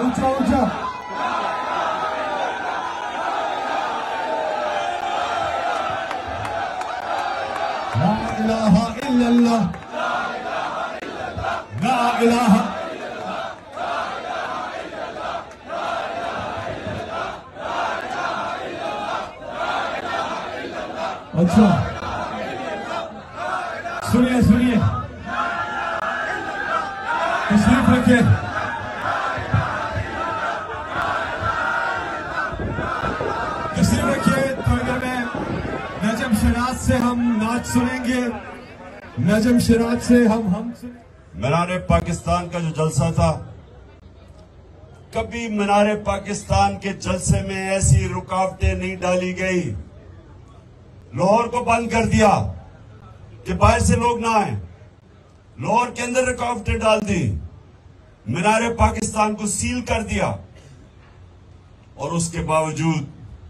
ऊंचा ऊंचा। ला इलाहा इल्लल्लाह, ला इलाहा। अच्छा सुनिए सुनिए, तशरीफ रखिए। तशरीफ रखिए। थोड़ी देर में नजम शिराज से हम नाच सुनेंगे। नजम शिराज से हम मीनारे पाकिस्तान का जो जलसा था, कभी मीनारे पाकिस्तान के जलसे में ऐसी रुकावटें नहीं डाली गई। लाहौर को बंद कर दिया कि बाहर से लोग ना आए, लाहौर के अंदर रुकावटें डाल दी, मीनारे पाकिस्तान को सील कर दिया। और उसके बावजूद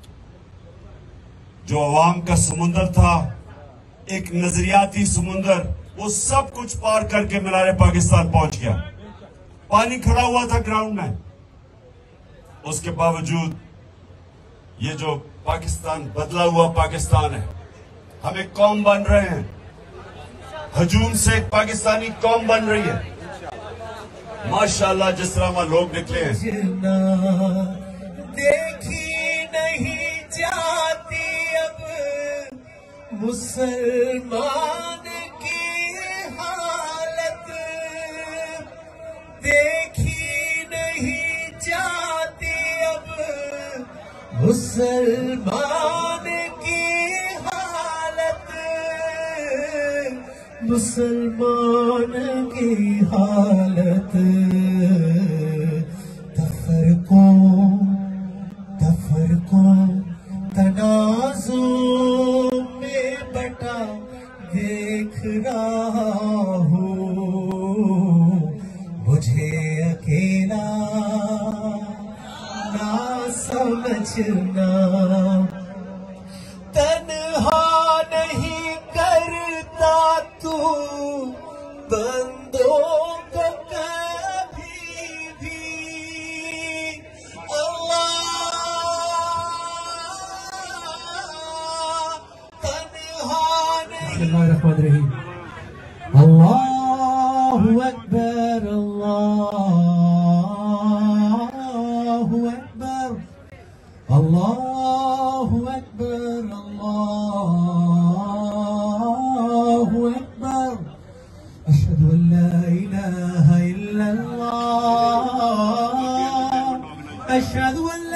जो अवाम का समुंदर था, एक नजरियाती समुंदर, वो सब कुछ पार करके मीनारे पाकिस्तान पहुंच गया। पानी खड़ा हुआ था ग्राउंड में। उसके बावजूद ये जो पाकिस्तान बदला हुआ पाकिस्तान है, हम एक कौम बन रहे हैं। हजूम से एक पाकिस्तानी कौम बन रही है। माशाल्लाह जिस तरह वहां लोग निकले हैं। देखी नहीं जाती अब मुसलमान की हालत, देखी नहीं जाती अब मुसलमान की हालत, मुसलमान की हालत। तफरको तनाज़ो में बटा देख रहा हूँ, मुझे अकेला ना समझना। तन्हा नहीं करता तू बंदों को कभी भी, अल्लाह तन्हा नहीं। अल्लाहु अकबर, अल्लाहु अकबर, अल्लाहु अकबर, अल्लाहु अकबर। अशहदु अन ला इलाहा इल्लल्लाह, अशहदु अन